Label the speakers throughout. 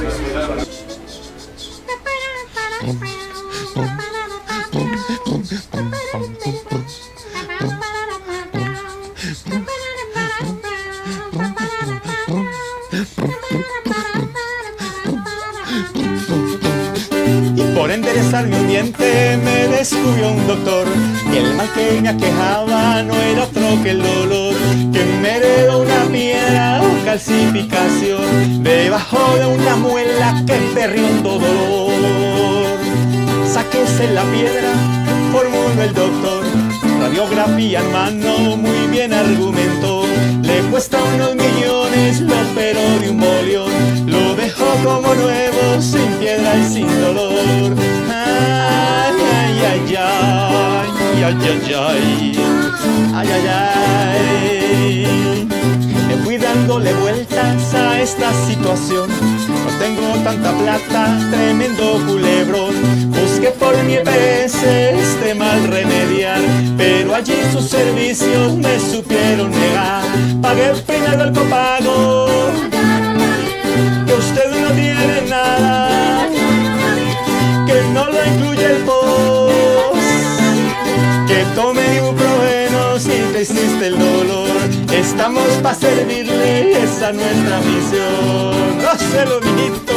Speaker 1: Y por enderezar mi diente me descubrió un doctor que el mal que me aquejaba no era otro que el dolor, que me heredó una piedra o calcificación debajo de una muela que perdió un dolor. Sáquese la piedra, formuló el doctor, radiografía en mano, muy bien argumentó. Le cuesta unos millones, lo operó de un bolión, lo dejó como nuevo, sin piedra y sin dolor. Ay, ay, ay, ay, ay, ay, ay, ay, ay, ay. Me fui dándole vueltas a esta situación, no tengo tanta plata, tremendo culebrón. Busqué por mi EPS este mal remediar, pero allí sus servicios me supieron negar. Pagué primero el copago, que usted no tiene nada, que no lo incluye el post, que tome ibuprofeno si te hiciste el dolor. Estamos pa' servirle, esa es nuestra misión. ¡Gócelo, mijito!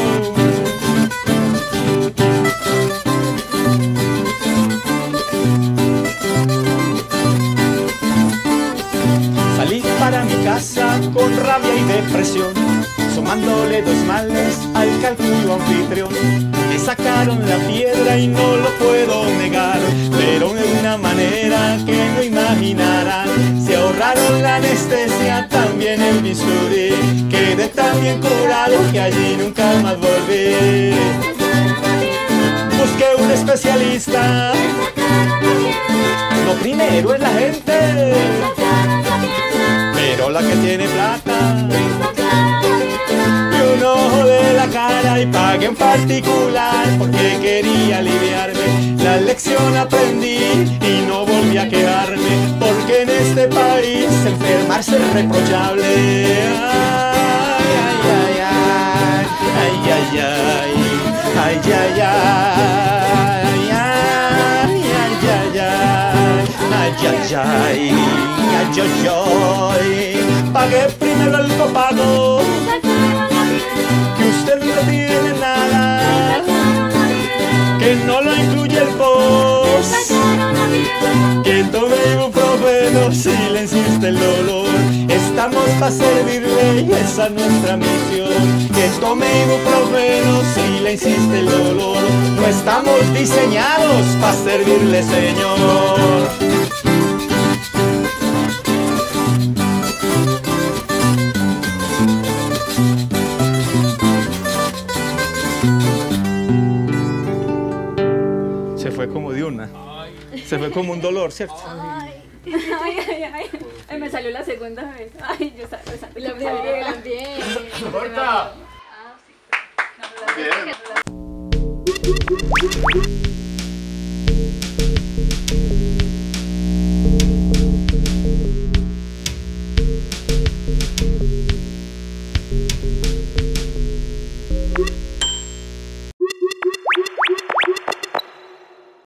Speaker 1: Salí para mi casa con rabia y depresión, sumándole dos males al cálculo anfitrión. Me sacaron la piedra y no lo puedo negar, pero de una manera que no imaginarán. Se ahorraron la anestesia, también el bisturí. Quedé tan bien curado que allí nunca más volví. Busqué un especialista, lo primero es la gente, pero la que tiene plata. Y un ojo de la cara y pagué en particular porque quería aliviarme. La lección aprendí y no volví a quedarme, porque en este país enfermarse es reprochable. Ay, ay, ay, ay, ay, ay, ay, ay, ay, ay, ay, ay, ay. Pagué primero el copago, que usted no tiene nada, que no lo incluye el post, que tome ibuprofeno si le insiste el dolor. Estamos pa' servirle y esa es nuestra misión, que tome ibuprofeno si le insiste el dolor. No estamos diseñados pa' servirle, señor. Se fue como de una. Se fue como un dolor, ¿cierto?
Speaker 2: Ay, ay, ay, ay. Ay, me salió la segunda vez. Ay, yo estaba rezando. La primera también.
Speaker 3: ¡Corta!
Speaker 2: Ah, sí. No,
Speaker 3: Bien.